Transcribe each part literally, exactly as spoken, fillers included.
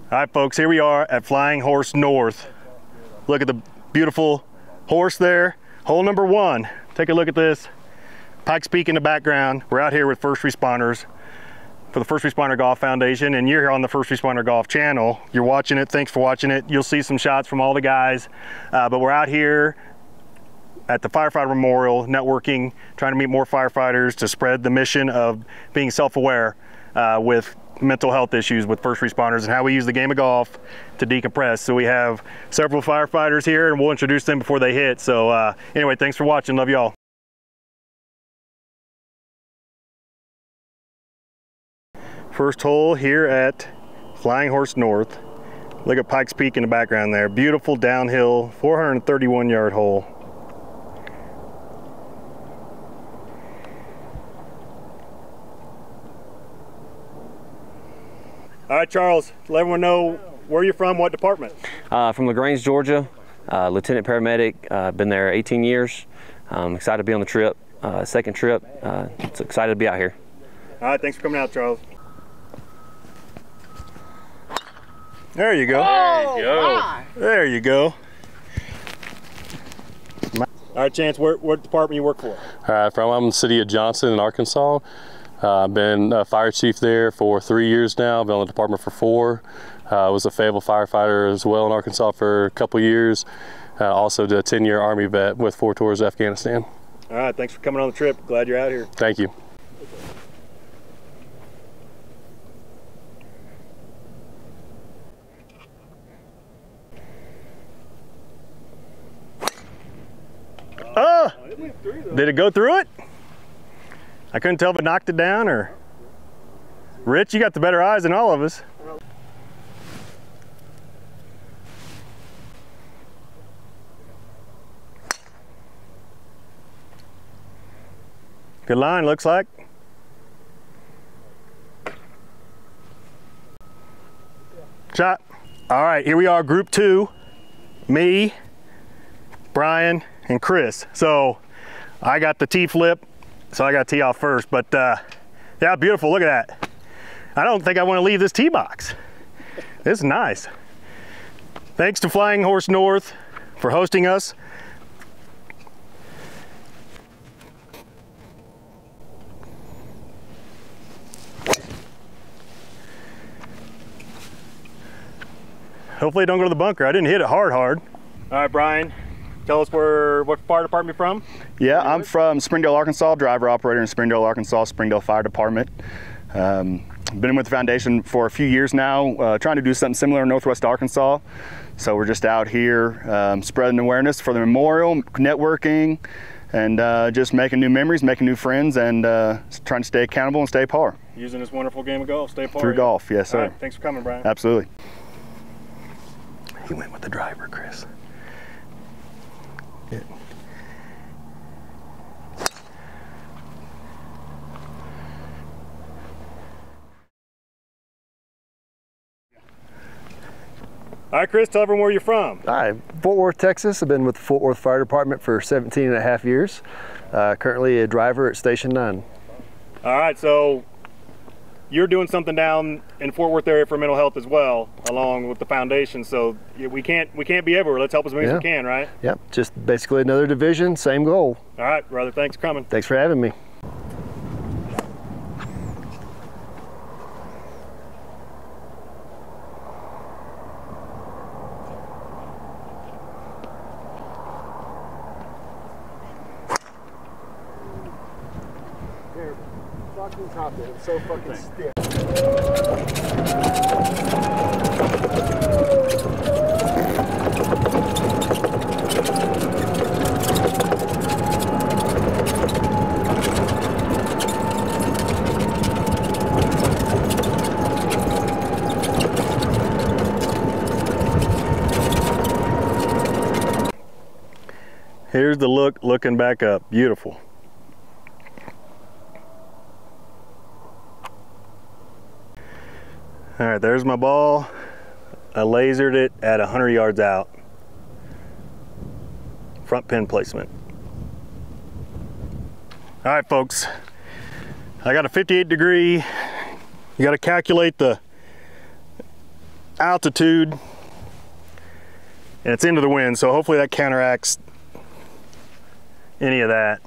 All right, folks, here we are at Flying Horse North. Look at the beautiful horse there. Hole number one. Take a look at this. Pikes Peak in the background. We're out here with first responders for the First Responder Golf Foundation, and you're here on the First Responder Golf channel. You're watching it. Thanks for watching it. You'll see some shots from all the guys, uh, but we're out here at the Firefighter Memorial, networking, trying to meet more firefighters to spread the mission of being self-aware uh, with mental health issues with first responders and how we use the game of golf to decompress. So we have several firefighters here and we'll introduce them before they hit. So uh, anyway, thanks for watching. Love y'all. First hole here at Flying Horse North. Look at Pikes Peak in the background there. Beautiful downhill, four hundred thirty-one yard hole. All right, Charles, let everyone know where you're from, what department? Uh, from LaGrange, Georgia, uh, lieutenant paramedic. Uh, been there eighteen years. Um, excited to be on the trip, uh, second trip. Uh, it's excited to be out here. All right, thanks for coming out, Charles. There you go. Oh, there you go. My. There you go. All right, Chance, where, what department you work for? All right, from I'm in the city of Johnson in Arkansas. Uh, I've been a fire chief there for three years now. I've been on the department for four. I uh, was a Fayetteville firefighter as well in Arkansas for a couple years. Uh, also did a ten year Army vet with four tours of Afghanistan. All right, thanks for coming on the trip. Glad you're out here. Thank you. Oh, did it go through it? I couldn't tell if it knocked it down or... Rich, you got the better eyes than all of us. Good line, looks like. Shot. All right, here we are, group two. Me, Brian, and Chris. So I got the tee flip. So I got to tee off first, but uh, yeah, beautiful, look at that. I don't think I want to leave this tee box. This is nice. Thanks to Flying Horse North for hosting us. Hopefully it don't go to the bunker. I didn't hit it hard, hard. All right, Brian. Tell us where, what fire department you're from? Yeah, I'm from Springdale, Arkansas, driver operator in Springdale, Arkansas, Springdale Fire Department. Um, been with the foundation for a few years now, uh, trying to do something similar in Northwest Arkansas. So we're just out here um, spreading awareness for the memorial, networking, and uh, just making new memories, making new friends, and uh, trying to stay accountable and stay par. Using this wonderful game of golf, stay par. Through golf, yes, sir. All right, thanks for coming, Brian. Absolutely. He went with the driver, Chris. Yeah. All right, Chris, tell everyone where you're from. Hi, Fort Worth, Texas. I've been with the Fort Worth Fire Department for seventeen and a half years. Uh, currently a driver at Station nine. All right, so you're doing something down in Fort Worth area for mental health as well, along with the foundation. So we can't we can't be everywhere. Let's help as many yeah. as we can, right? Yep, just basically another division, same goal. All right, brother, thanks for coming. Thanks for having me. Fucking top it. It's so fucking stiff. Here's the look looking back up. Beautiful. All right, there's my ball. I lasered it at one hundred yards out. Front pin placement. All right, folks. I got a fifty-eight degree. You got to calculate the altitude and it's into the wind, so hopefully that counteracts any of that.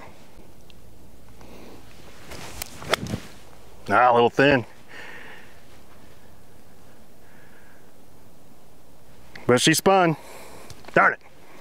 Ah, a little thin. But she spun. Darn it.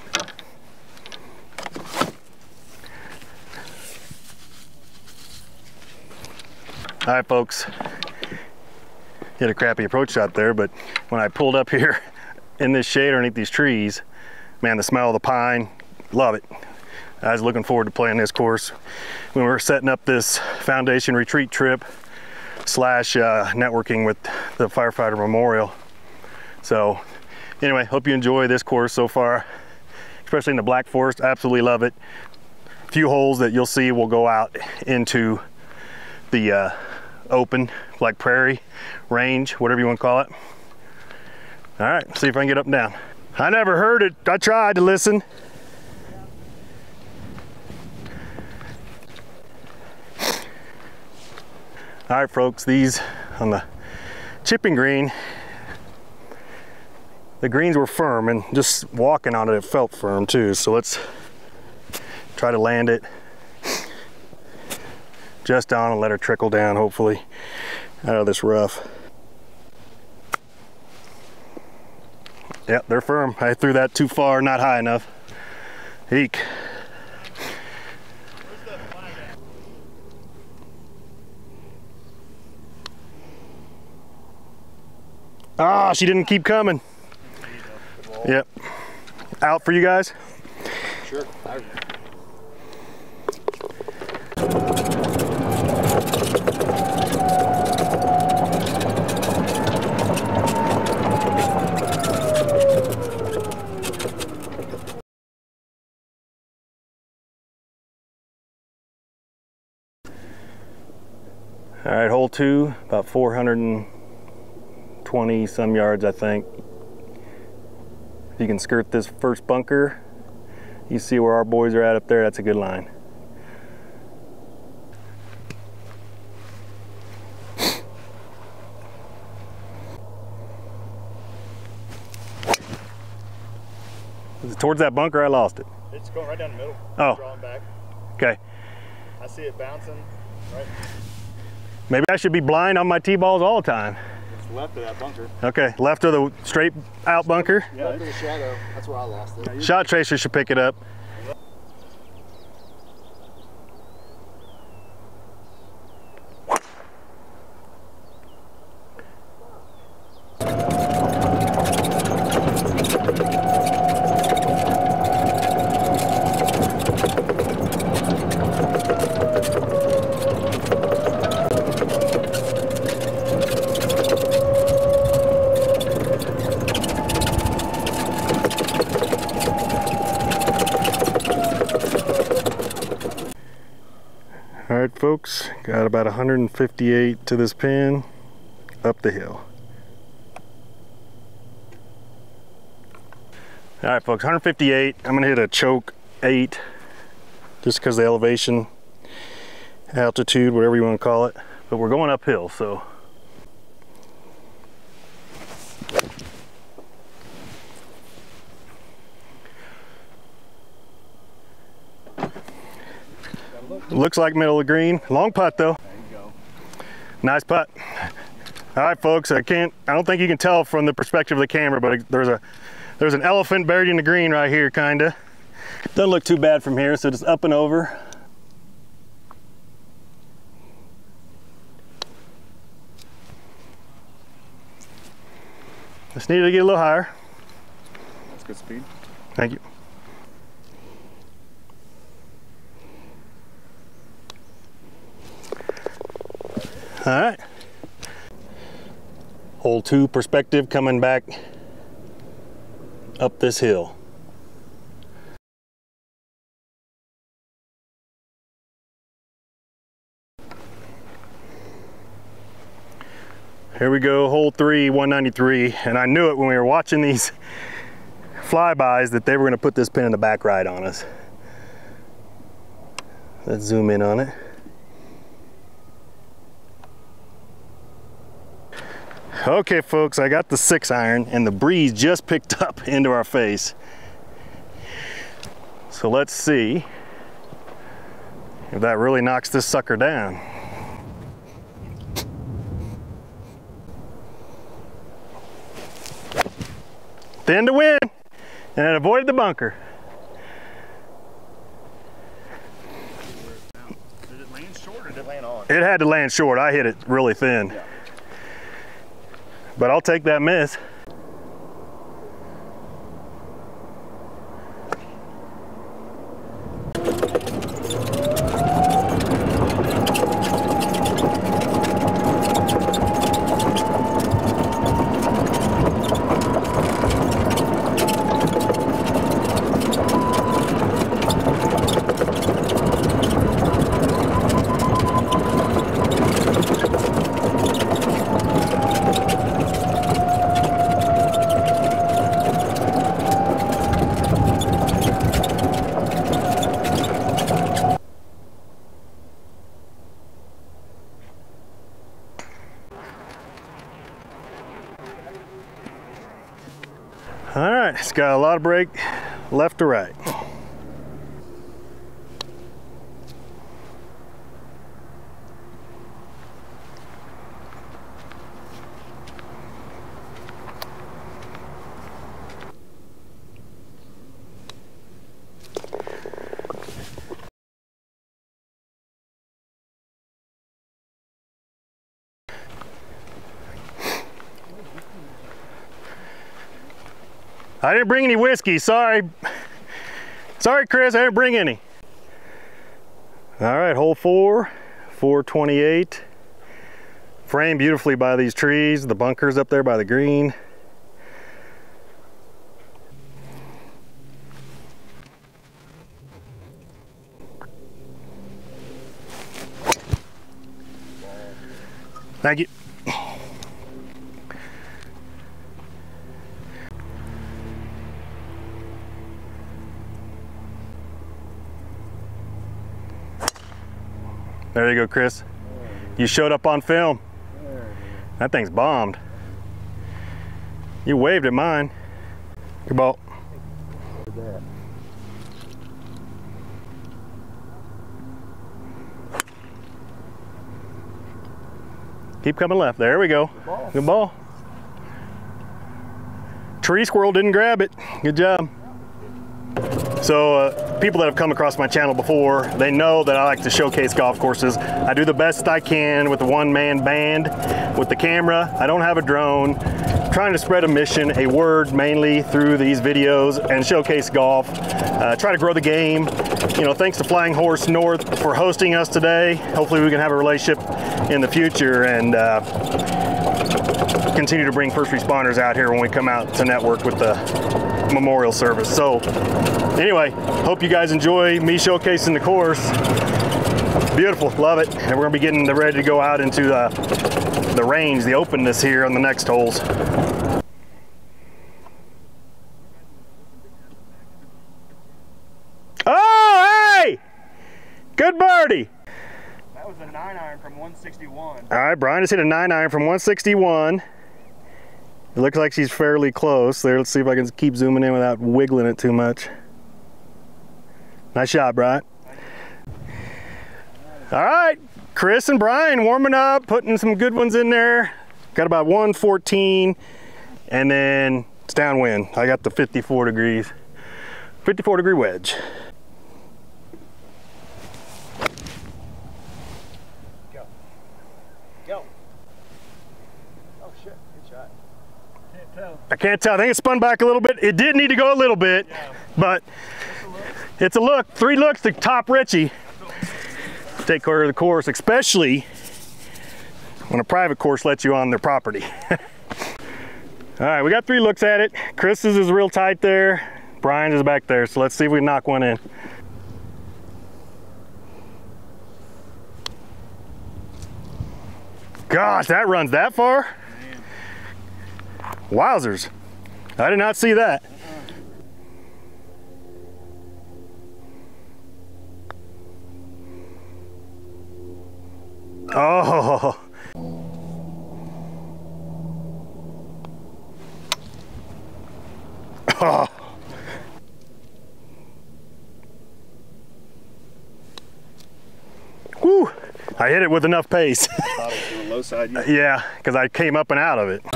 All right, folks. Hit a crappy approach shot there, but when I pulled up here in this shade underneath these trees, man, the smell of the pine, love it. I was looking forward to playing this course when we were setting up this foundation retreat trip slash uh, networking with the Firefighter Memorial. So anyway, hope you enjoy this course so far, especially in the Black Forest. Absolutely love it. A few holes that you'll see will go out into the uh, open, like prairie, range, whatever you want to call it. All right, see if I can get up and down. I never heard it. I tried to listen. All right, folks, these on the chipping green, the greens were firm, and just walking on it, it felt firm too. So let's try to land it just down and let her trickle down, hopefully, out of this rough. Yep, they're firm. I threw that too far, not high enough. Eek. Ah, she didn't keep coming. Yep. Out for you guys? Sure. All right, hole two, about four hundred twenty some yards, I think. If you can skirt this first bunker, you see where our boys are at up there, that's a good line. Is it towards that bunker? I lost it. It's going right down the middle. Oh. Drawing back. Okay. I see it bouncing right. Maybe I should be blind on my T-balls all the time. It's left of that bunker. Okay, left of the straight out bunker. Yeah, left of the shadow. That's where I lost it. Shot tracer should pick it up. All right, folks, got about one hundred fifty-eight to this pin up the hill. All right, folks, one hundred fifty-eight. I'm gonna hit a choke eight just because the elevation, altitude, whatever you want to call it. But we're going uphill, so. Looks like middle of green. Long putt though. There you go. Nice putt. All right, folks. I can't. I don't think you can tell from the perspective of the camera, but there's a there's an elephant buried in the green right here, kinda. Doesn't look too bad from here. So just up and over. Just needed to get a little higher. That's good speed. Thank you. All right. Hole two perspective coming back up this hill. Here we go, hole three, one ninety-three. And I knew it when we were watching these flybys that they were gonna put this pin in the back right on us. Let's zoom in on it. Okay folks, I got the six iron and the breeze just picked up into our face. So let's see if that really knocks this sucker down. Thin to win, and it avoided the bunker. Did it land short or did it land on? It had to land short. I hit it really thin. Yeah. But I'll take that miss. All right, it's got a lot of brake left to right. I didn't bring any whiskey, sorry. Sorry, Chris, I didn't bring any. All right, hole four, four twenty-eight. Framed beautifully by these trees, the bunkers up there by the green. Thank you. There you go, Chris. You showed up on film. That thing's bombed. You waved at mine. Good ball. Keep coming left. There we go. Good ball. Good ball. Tree squirrel didn't grab it. Good job. So uh, people that have come across my channel before, they know that I like to showcase golf courses. I do the best I can with a one-man band with the camera. I don't have a drone. I'm trying to spread a mission, a word mainly through these videos and showcase golf. Uh, try to grow the game. You know, thanks to Flying Horse North for hosting us today. Hopefully we can have a relationship in the future and uh, continue to bring first responders out here when we come out to network with the memorial service. So anyway, hope you guys enjoy me showcasing the course. Beautiful, love it. And we're gonna be getting ready to go out into the, the range, the openness here on the next holes. Oh, hey! Good birdie. That was a nine iron from one sixty-one. All right, Brian just hit a nine iron from one sixty-one. It looks like she's fairly close there. Let's see if I can keep zooming in without wiggling it too much. Nice shot, Brian. All right, Chris and Brian warming up, putting some good ones in there. Got about one fourteen, and then it's downwind. I got the fifty-four degrees, fifty-four degree wedge. Go. Go. Oh shit, good shot. Can't tell. I can't tell. I think it spun back a little bit. It did need to go a little bit, yeah. But it's a look. Three looks to top Richie. Take care of the course, especially when a private course lets you on their property. All right, we got three looks at it. Chris's is real tight there. Brian's is back there. So let's see if we can knock one in. Gosh, that runs that far? Wowzers. I did not see that. Oh. Oh. Woo! I hit it with enough pace. Thought it was on the low side. Yeah. Yeah, because I came up and out of it.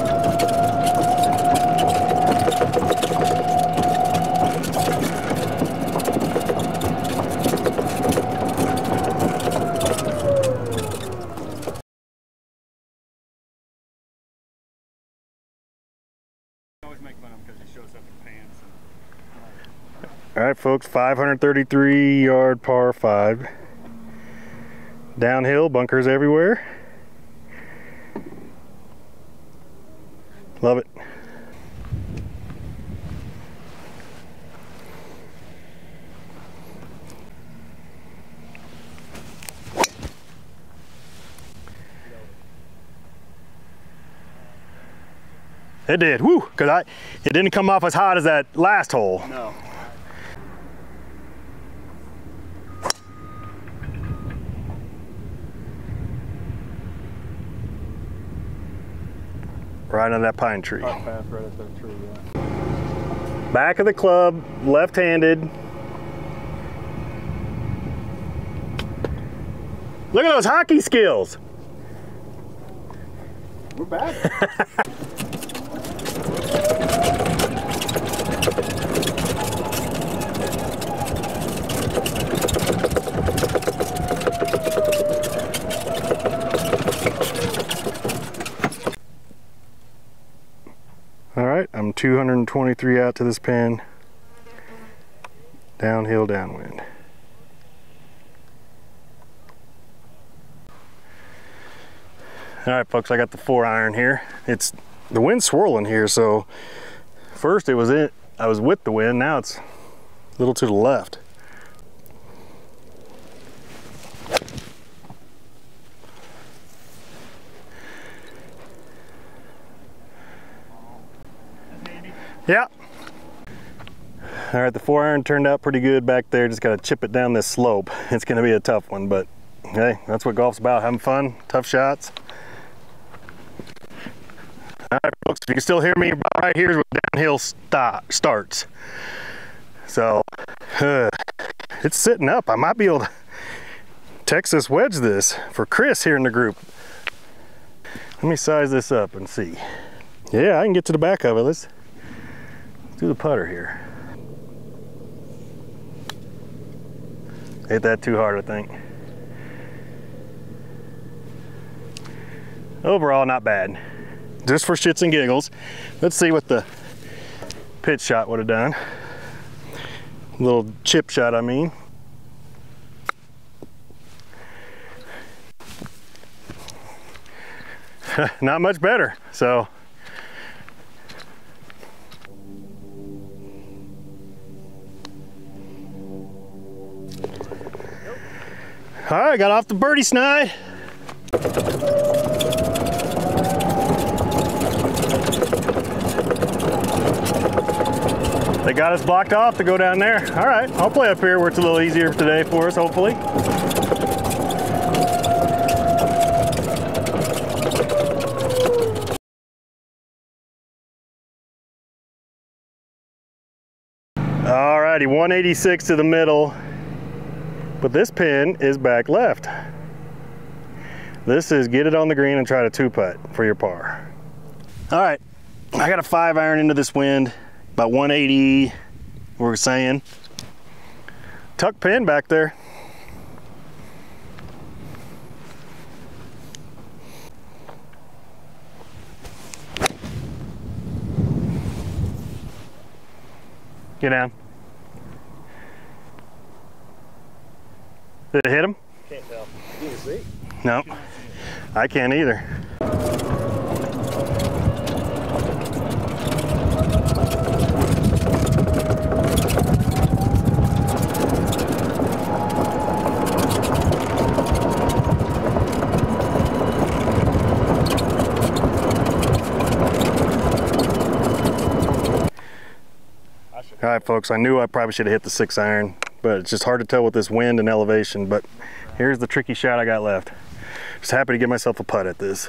All right, folks, five hundred thirty-three yard par five. Downhill, bunkers everywhere. Love it. It did, woo, because I it didn't come off as hot as that last hole. No. Right on that pine tree. Right path, right at that tree, yeah. Back of the club, left-handed. Look at those hockey skills. We're back. All right, I'm two hundred twenty-three out to this pin. Downhill, downwind. All right, folks, I got the four iron here. It's the wind's swirling here, so first it was in, I was with the wind. Now it's a little to the left. Yeah. All right, the four iron turned out pretty good back there. Just got to chip it down this slope. It's going to be a tough one, but hey, that's what golf's about, having fun, tough shots. All right, folks, if you can still hear me, about right here is where downhill stop, starts. So, uh, it's sitting up. I might be able to Texas wedge this for Chris here in the group. Let me size this up and see. Yeah, I can get to the back of it. Let's do the putter here. Hit that too hard, I think. Overall, not bad. Just for shits and giggles. Let's see what the pitch shot would have done. Little chip shot, I mean. Not much better, so. All right, got off the birdie snide. They got us blocked off to go down there. All right, I'll play up here where it's a little easier today for us, hopefully. All righty, one eighty-six to the middle. But this pin is back left. This is get it on the green and try to two putt for your par. All right, I got a five iron into this wind, about one eighty, we're saying. Tuck pin back there. Get down. Did it hit him? Can't tell. You can see? No, I can't either. All right, folks, I knew I probably should have hit the six iron, but it's just hard to tell with this wind and elevation. But here's the tricky shot I got left. Just happy to get myself a putt at this.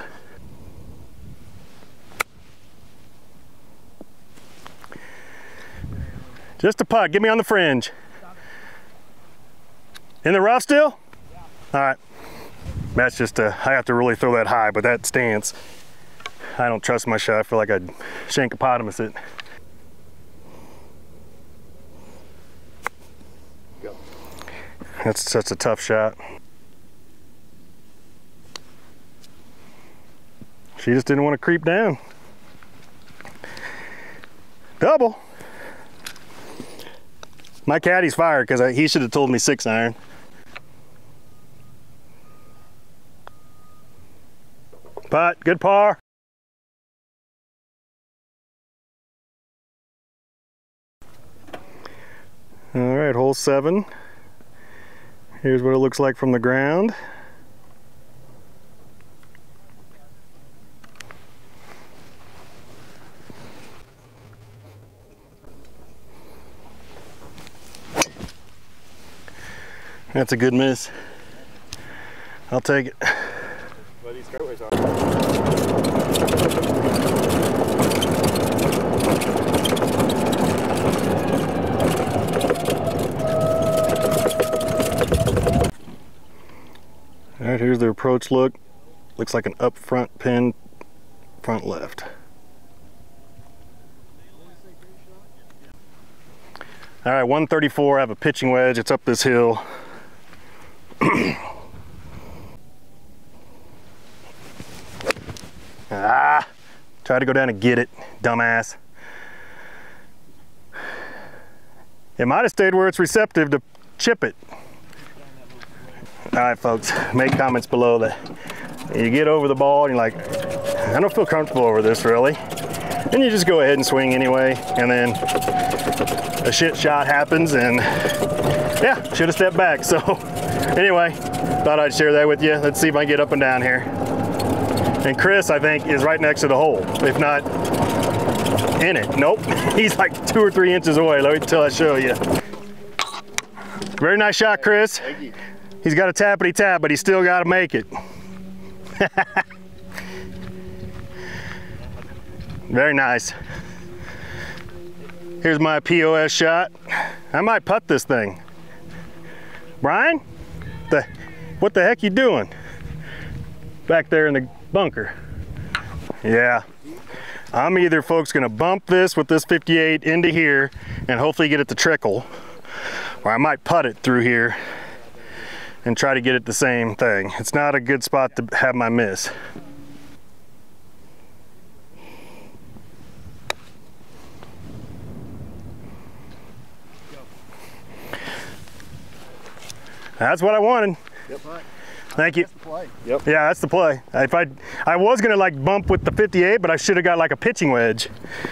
Just a putt. Get me on the fringe. In the rough still? All right. That's just a, I have to really throw that high, but that stance, I don't trust my shot. I feel like I'd shankopotamus it. Go. That's such a tough shot. She just didn't want to creep down. Double. My caddy's fired because he should have told me six iron. Putt, good par. All right, hole seven. Here's what it looks like from the ground. That's a good miss. I'll take it. Well, these fairways are. All right, here's the approach look. Looks like an up front pin, front left. All right, one thirty-four, I have a pitching wedge. It's up this hill. Ah, try to go down and get it, dumbass. It might have stayed where it's receptive to chip it. All right, folks, make comments below that. You get over the ball and you're like, I don't feel comfortable over this really. And you just go ahead and swing anyway, and then a shit shot happens, and yeah, should have stepped back. So anyway, thought I'd share that with you. Let's see if I can get up and down here. And Chris, I think, is right next to the hole, if not in it. Nope, he's like two or three inches away. Let me till I show you. Very nice shot, Chris. Thank you. He's got a tappity tap, but he's still got to make it. Very nice. Here's my P O S shot. I might putt this thing. Brian, the, what the heck you doing back there in the bunker? Yeah, I'm either, folks, gonna bump this with this fifty-eight into here and hopefully get it to trickle, or I might putt it through here and try to get it the same thing. It's not a good spot to have my miss. That's what I wanted. Yep. Thank you. That's the play. Yep. Yeah, that's the play. If I, I was gonna like bump with the fifty-eight, but I should have got like a pitching wedge.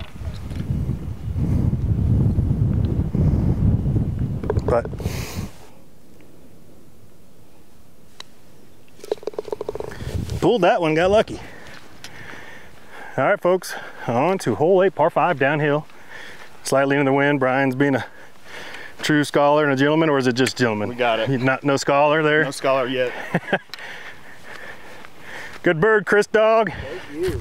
But pulled that one, got lucky. All right, folks, on to hole eight, par five, downhill. Slightly in the wind. Brian's being a true scholar and a gentleman, or is it just gentleman? We got it. Not, no scholar there? No scholar yet. Good bird, Chris Dog. Thank you.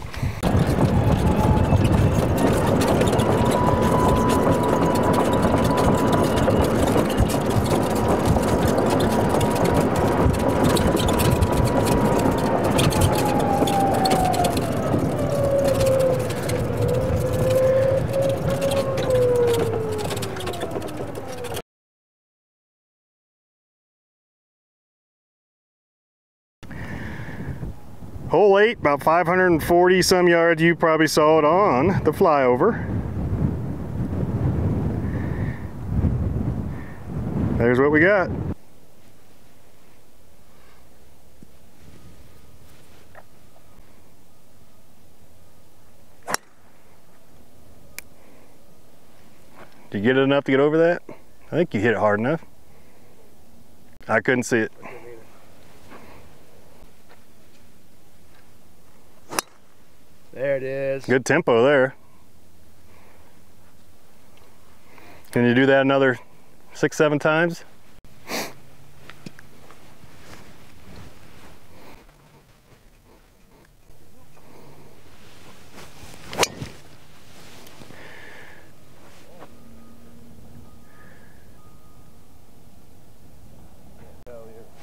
Hole eight, about five hundred forty some yards. You probably saw it on the flyover. There's what we got. Did you get it enough to get over that? I think you hit it hard enough. I couldn't see it. There it is. Good tempo there. Can you do that another six, seven times?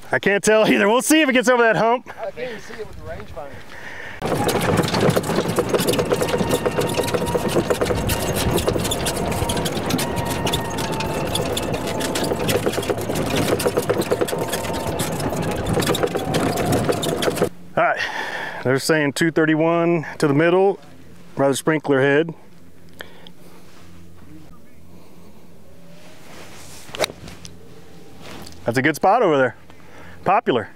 I can't tell either. We'll see if it gets over that hump. I can't even see it with the rangefinder. All right, they're saying two thirty-one to the middle, rather sprinkler head. That's a good spot over there. Popular.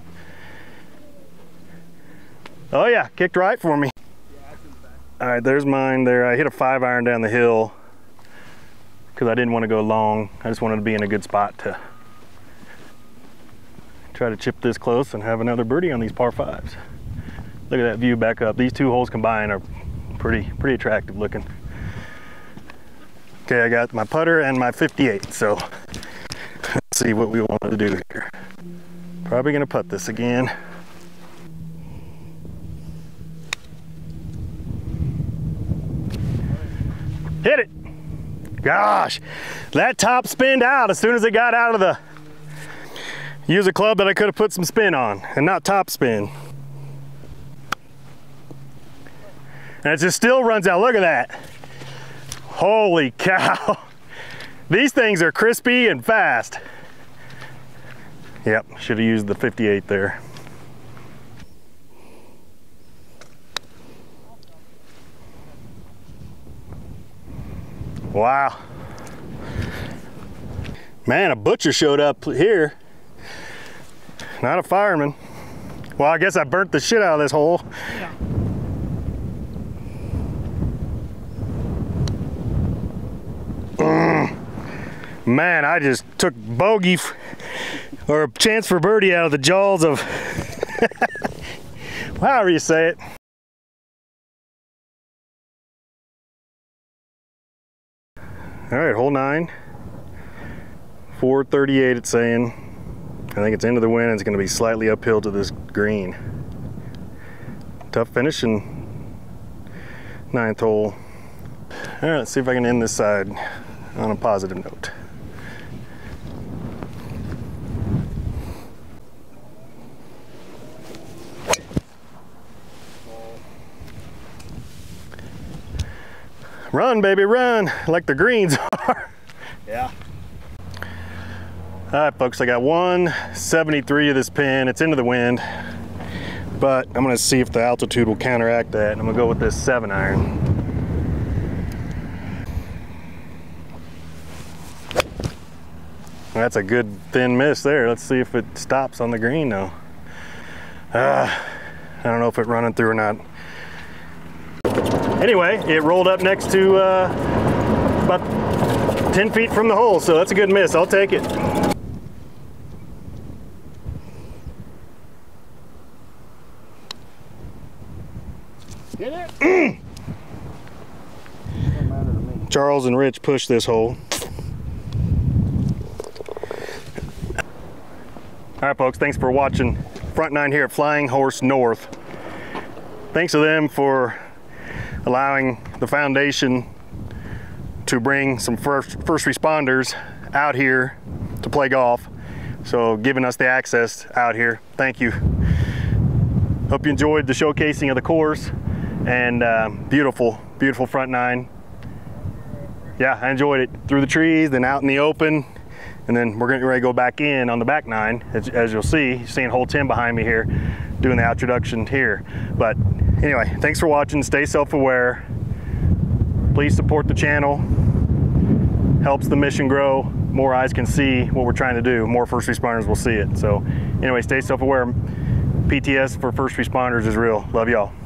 Oh yeah, kicked right for me. All right, there's mine there. I hit a five iron down the hill because I didn't want to go long. I just wanted to be in a good spot to try to chip this close and have another birdie on these par fives. Look at that view back up. These two holes combined are pretty, pretty attractive looking. Okay, I got my putter and my fifty-eight, so let's see what we want to do here. Probably gonna putt this again. Hit it. Gosh, that top spinned out as soon as it got out of the, use a club that I could have put some spin on and not top spin. And it just still runs out. Look at that. Holy cow. These things are crispy and fast. Yep, should have used the fifty-eight there. Wow. Man, a butcher showed up here. Not a fireman. Well, I guess I burnt the shit out of this hole. Yeah. Mm. Man, I just took bogey f or a chance for birdie out of the jaws of however you say it. All right, hole nine. four thirty-eight it's saying. I think it's into the wind and it's gonna be slightly uphill to this green. Tough finish in ninth hole. All right, let's see if I can end this side on a positive note. Run, baby, run, like the greens are. Yeah. All right, folks, I got one seventy-three of this pin. It's into the wind, but I'm gonna see if the altitude will counteract that, and I'm gonna go with this seven iron. That's a good thin miss there. Let's see if it stops on the green now. Uh, I don't know if it's running through or not. Anyway, it rolled up next to uh, about ten feet from the hole, so that's a good miss. I'll take it. Get it? Mm. Doesn't matter to me. Charles and Rich pushed this hole. All right, folks, thanks for watching Front Nine here at Flying Horse North. Thanks to them for allowing the foundation to bring some first, first responders out here to play golf. So giving us the access out here. Thank you. Hope you enjoyed the showcasing of the course and um, beautiful, beautiful Front Nine. Yeah, I enjoyed it. Through the trees, then out in the open. And then we're getting ready to go back in on the back nine, as, as you'll see. You're seeing hole ten behind me here, doing the introduction here. But anyway, thanks for watching. Stay self-aware. Please support the channel. Helps the mission grow. More eyes can see what we're trying to do. More first responders will see it. So anyway, stay self-aware. P T S for first responders is real. Love y'all.